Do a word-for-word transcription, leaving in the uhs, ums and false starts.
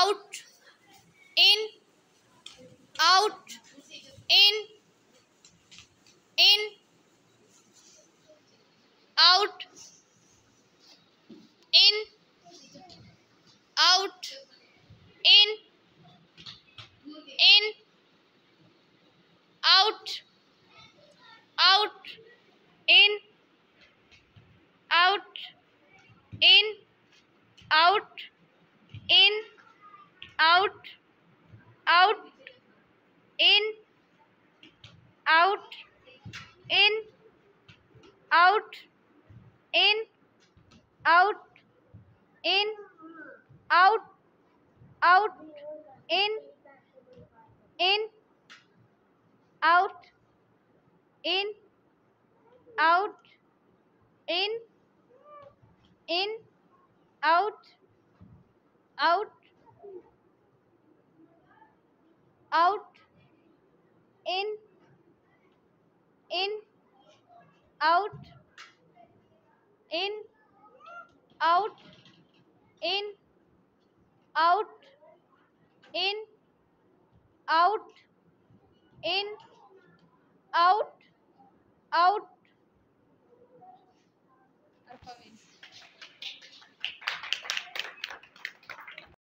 out, in, out, in, in, out, in, out, in, in, out, out, in, out, in, out, in, out, out, in, out, in, out, in, out, in, out, out, in, in, out, in, out, in, in, out, out, out, in, in, out, in, out, in, out, in, out, in, out, out,